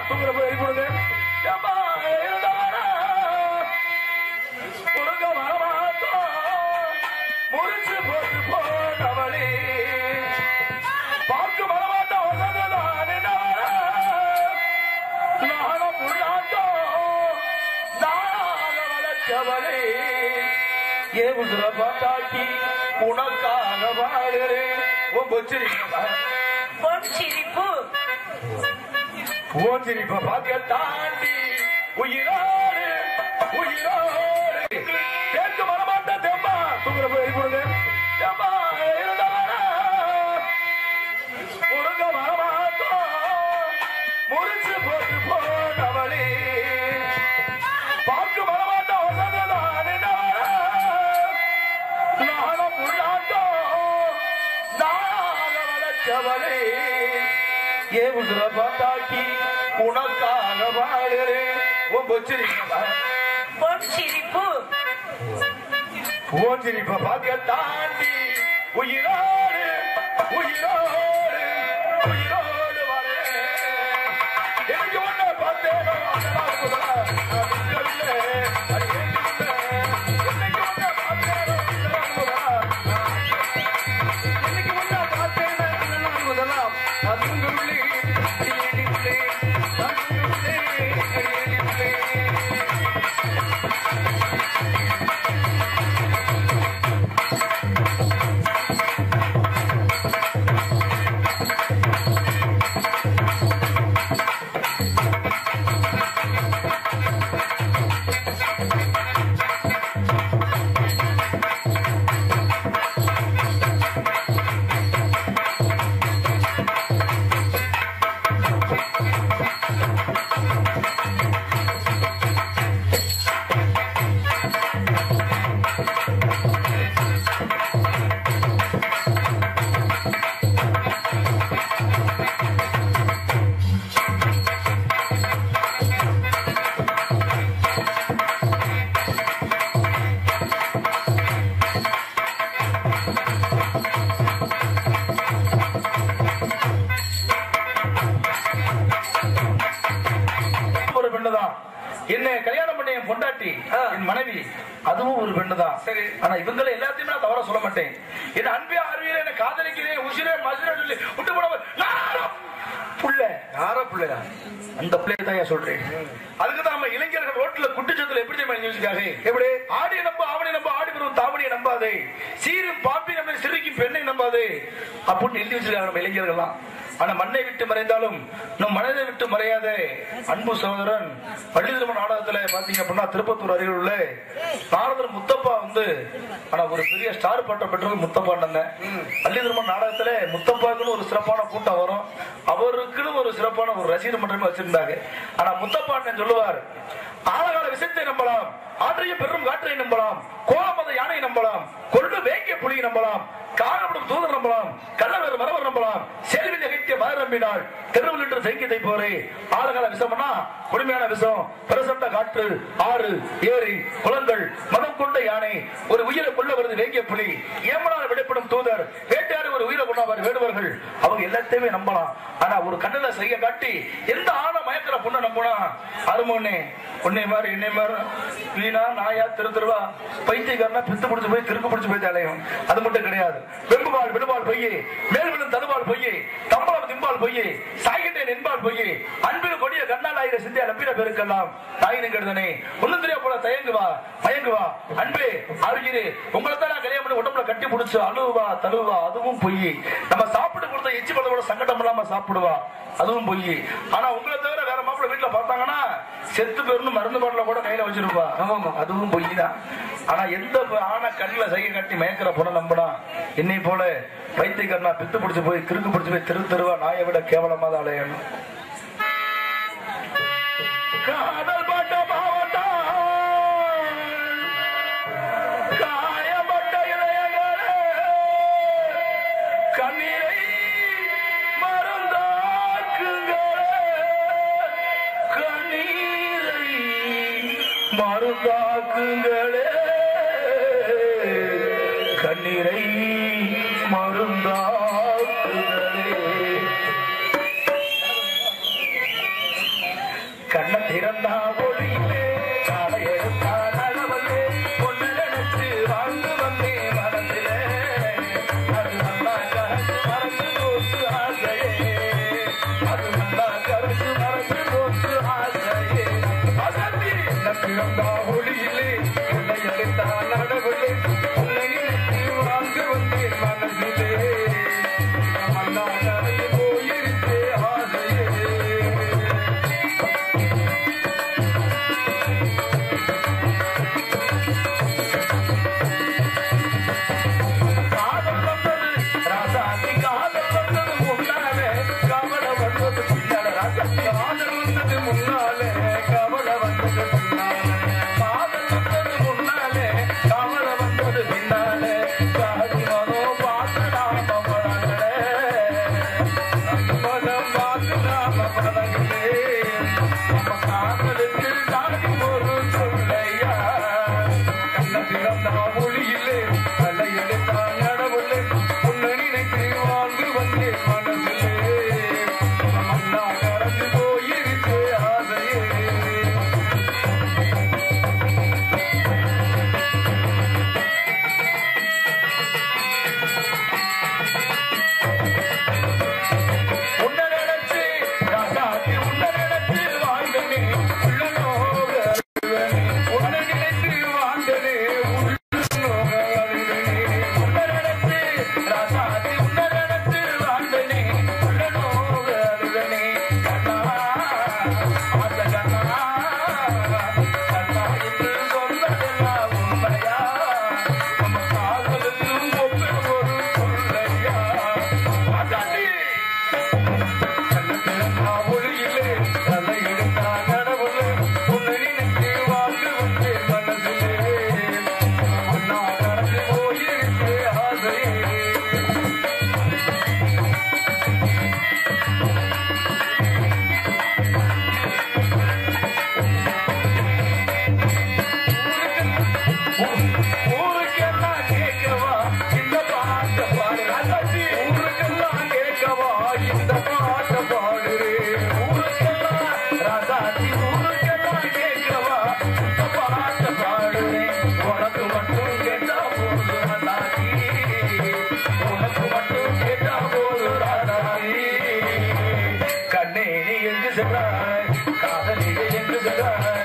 தூங்குற போய் எழுதி கொடுங்க. முடிச்சு போட்டு போனவளே பார்க்க வரமாட்டோம் நானும் உள்ளாட்டோம் நானாக வளர்ச்சவளே ஏ உசுர பாட்டாக்கி உனக்காக வாழுறேன். சிரிப்ப பார்க்க தாண்டி உயிரோடு உயிரோடு கேட்க வரமாட்டேன். தேம்பா தூங்குற போய் கொடுங்க. தேம்பா முருக வரமாட்டோம் முடிச்சு போட்டு போனவளே பார்க்க வரமாட்டோம் நானும் உள்ளாட்டோம் நானாக வளர்ச்சவளே ஏ உசுர பாட்டாக்கி உனக்காக வாழுறேன். சிரிப்ப பார்க்க தாண்டி உயிரோடு உயிரோடு உயிரோடு வரேன். எனக்கு ஒன்ன பார்த்தேன் என்ன கல்யாணம் பண்ண என் பொண்டாட்டி என் மனைவி அதுவும் ஒரு பெண்ணுதான். சரி, ஆனா இவங்களை எல்லாத்தையுமே நான் தவற சொல்ல மாட்டேன். என் அன்பே அறிவியல என்ன காதலிக்கிறேன் உசிரே மசுரே சொல்லி விட்டு போட புள்ள யார பிள்ளையா அந்த பிள்ளைய தான் சொல்றேன். அதுக்குதான் நம்ம இளைஞர்கள் ரோட்ல குட்டிச்சத்துல எப்படி தெரியுமா எப்படி ஆடி நம்ப ஆவணி நம்ப ஆடி பெறும் தாவணியை நம்பாதே சீரும் பாப்பி நம்ம சிரிக்கும் பெண்ணை நம்பாதே அப்படின்னு எழுதி வச்சிருக்காங்க நம்ம இளைஞர்கள்லாம். ஆனா மண்ணை விட்டு மறைந்தாலும் நம் மனதை விட்டு மறையாத அன்பு சகோதரன் பள்ளி திருமண நாடகத்துல பாத்தீங்க அப்படின்னா திருப்பத்தூர் அருகில் உள்ள நாரதர் முத்தப்பா ஆனா ஒரு பெரிய ஸ்டார் பட்டம் பெற்றது முத்தப்பா அண்ணன். பள்ளி திருமண நாடகத்துல முத்தப்பாக்குன்னு ஒரு சிறப்பான கூட்டம் வரும், அவருக்குன்னு ஒரு சிறப்பான ஒரு ரசிகர் மன்றமே வச்சிருந்தாங்க. ஆனா முத்தப்பா அண்ணன் சொல்லுவார், ஆழகால விஷயத்தை நம்பலாம், ஆற்றைய பெரும் காற்றை நம்பலாம், கோலமத யானை நம்பலாம், கொண்டு வேங்கிய புலியை நம்பலாம், காணப்படும் தூதர் நம்பலாம், கள்ளவர் மரவர் நம்பலாம், செல்வி நகைத்திய மத நம்பினாள், தெருவில் என்று தேங்கியதை போரே. ஆழகால விஷம்னா கொடுமையான விஷம், பிரசண்ட காற்று, ஆறு, ஏரி, குளங்கள், மதம் கொண்ட யானை, ஒரு உயிரை கொள்ள வருது வேங்கிய புலி, ஏமனால் விடப்படும் தூதர், வேட்டையாடு ஒரு உயிரை கொண்டாவர் வேடுவர்கள், அவங்க எல்லாத்தையுமே நம்பலாம். ஆனா ஒரு கண்ணுல செய்ய காட்டி எந்த ஆணை மயக்கிற பொண்ணை நம்பினா அருமோனே உன்னை மாதிரி என்னை மாதிரி வீணா நாயா திருவா பைத்தியக்காரனா பித்து பிடிச்சு போய் திருக்கு பிடிச்சு போய் தலையும். அது மட்டும் கிடையாது, வெம்புபால் விடுபால் பொய்யே, மேல்விழும் தடுபால் பொய்யே, தம்பளம் திம்பால் பொய்யே, சாய்கிட்டேன் என்பால் பொய்யே, அன்பில் கொடிய கண்ணால் ஆயிர சிந்தியா நம்பின பெருக்கெல்லாம் தாயினும் கெடுதனே ஒன்னும் தெரியா போல தயங்குவா மயங்குவா அன்பே அருகிரே உங்களைத்தான் நான் கல்யாணம் பண்ணி உடம்புல கட்டி பிடிச்சு அழுவா தழுவா அதுவும் பொய்யே. நம்ம சாப்பிட்டு கொடுத்த எச்சி பழத்தோட சங்கடம் இல்லாம சாப்பிடுவா அதுவும் பொய். ஆனா உங்களை தவிர வேற மாப்பிள்ள வீட்டுல பார்த்தாங்கன்னா செத்து பேருன்னு மருந்து பாட்டில கூட கையில வச்சிருப்பா, ஆமா அதுவும் பொய் தான். ஆனா எந்த ஆனா கண்ணில சைகை காட்டி மயக்கிற பொண்ணை நம்பினா என்னை போல பைத்தியக்காரனா பித்து பிடிச்சு போய் கிறுக்கு பிடிச்சு போய் தெருவா நாயை விட கேவலமா தான் அலையணும். காதல் பாட்ட பாவத்தா காயப்பட்ட இதயங்களே கண்ணீரை மருந்தாக்குங்களே கண்ணீரை மருந்தாக்குங்களே. கண்ண திறந்தா ஒளியிலே காலை எடுத்தா நலவல்லே பொண்ணு நினைச்சு வாழ்ந்து வந்தே மனசிலே அது நல்லா கரைச்சு மறந்து போச்சு ஆசையே அது நல்லா கரைச்சு மறந்து போச்சு ஆசையே அசந்தி கண்ண திறந்தா ஒளியிலே என்னை எடுத்தா நடவல்லே பொண்ணு நினைச்சு வாழ்ந்து வந்தே மனசிலே நல்லா கரைச்சு போயிருச்சே ஆசையே முன்னாலே கவலை வந்தது முன்னாலே கவலை வந்தது பின்னாலே காதி மனம் பார்த்து நாம பழங்களே மனம் பார்த்து நாம பழங்களே நம்ம காதலுக்கு தாடி ஒரு சொல்லையா கண்ண திறந்தா மொழியிலே கலை எடுத்தா நடவுள்ளே உன்னை நினைத்து வாழ்ந்து வந்தே மனதிலே மண்ணா கறந்து போயிருக்கே ஆசையே உன்னை நினைச்சு ராசாத்தி உன்னை நினைச்சு வாழ்ந்தனே உள்ளனோக உன்னை நினைத்து வாழ்ந்தனே உள்ளனோக உன்னை நினைச்சு ராசாத்தி உன்னை நினைச்சு வாழ்ந்தனே உள்ளனோக அழுதனே கண்ணா ஆசை கண்ணா கண்ணா என்று சொன்னதெல்லாம் உண்மையா நம்ம காதலுக்கு ஒப்பே ஒரு சொல்லையா அதாண்டி ஒளியிலே தலை எடுத்தா நடவுலே உன்னை நினைத்து வாழ்ந்து வந்தே மனதிலே அண்ணா கரைந்து போயிருக்கே ஆசையே ஊருக்கெல்லாம் கேட்கவா இந்த பாட்ட பாடு ஊருக்கெல்லாம் கேட்கவா இந்த பாட்ட பாடுறே ஊருக்கெல்லாம் ராசாத்தி ஊருக்கெல்லாம் கேட்கவா இந்த பாட்ட பாடுறே உனக்கு மட்டும் கேட்டா போது ராசாத்தி உனக்கு மட்டும் கேட்டா போது ராசாத்தி கண்ணே நீ எங்கு சென்றாய் காதலியே எங்கு சென்றாய்